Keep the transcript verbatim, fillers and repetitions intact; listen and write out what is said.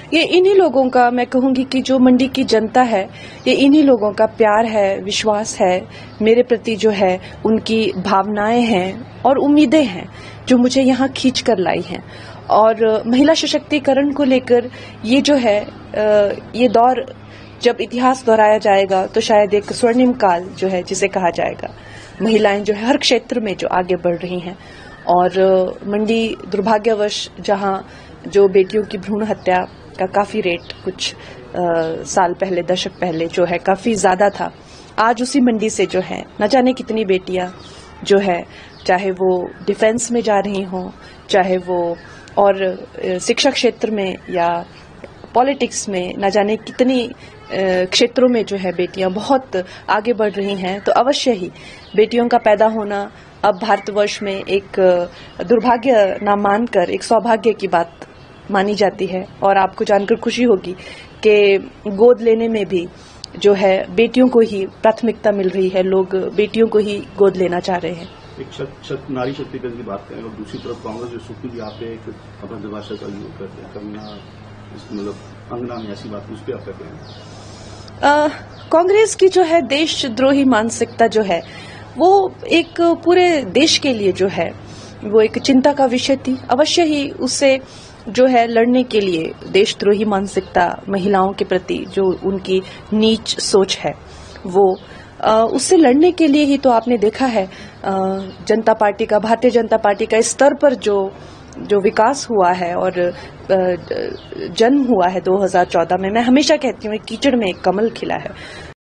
ये इन्हीं लोगों का, मैं कहूँगी कि जो मंडी की जनता है, ये इन्हीं लोगों का प्यार है, विश्वास है मेरे प्रति, जो है उनकी भावनाएं हैं और उम्मीदें हैं जो मुझे यहाँ खींच कर लाई हैं। और महिला सशक्तिकरण को लेकर ये जो है ये दौर जब इतिहास दोहराया जाएगा तो शायद एक स्वर्णिम काल जो है जिसे कहा जाएगा। महिलाएं जो है हर क्षेत्र में जो आगे बढ़ रही हैं, और मंडी दुर्भाग्यवश जहां जो बेटियों की भ्रूण हत्या का काफी रेट कुछ आ, साल पहले, दशक पहले जो है काफी ज्यादा था, आज उसी मंडी से जो है न जाने कितनी बेटियां जो है, चाहे वो डिफेंस में जा रही हों, चाहे वो और शिक्षा क्षेत्र में या पॉलिटिक्स में, न जाने कितनी क्षेत्रों में जो है बेटियां बहुत आगे बढ़ रही हैं। तो अवश्य ही बेटियों का पैदा होना अब भारतवर्ष में एक दुर्भाग्य न मानकर एक सौभाग्य की बात मानी जाती है। और आपको जानकर खुशी होगी कि गोद लेने में भी जो है बेटियों को ही प्राथमिकता मिल रही है, लोग बेटियों को ही गोद लेना चाह रहे हैं। एक शक, शक, नारी शक्तिकरण की बात करें और दूसरी तरफ कांग्रेस जो सुप्रीम जी आप एक अपना भाषा का यूज करते हैं, कंगना मतलब अंगना में ऐसी बात, उस पर आप कहते हैं कांग्रेस की जो है देशद्रोही मानसिकता जो है वो एक पूरे देश के लिए जो है वो एक चिंता का विषय थी। अवश्य ही उससे जो है लड़ने के लिए देशद्रोही मानसिकता, महिलाओं के प्रति जो उनकी नीच सोच है, वो आ, उससे लड़ने के लिए ही तो आपने देखा है आ, जनता पार्टी का, भारतीय जनता पार्टी का इस स्तर पर जो जो विकास हुआ है और जन्म हुआ है दो हज़ार चौदह में। मैं हमेशा कहती हूँ कीचड़ में एक कमल खिला है।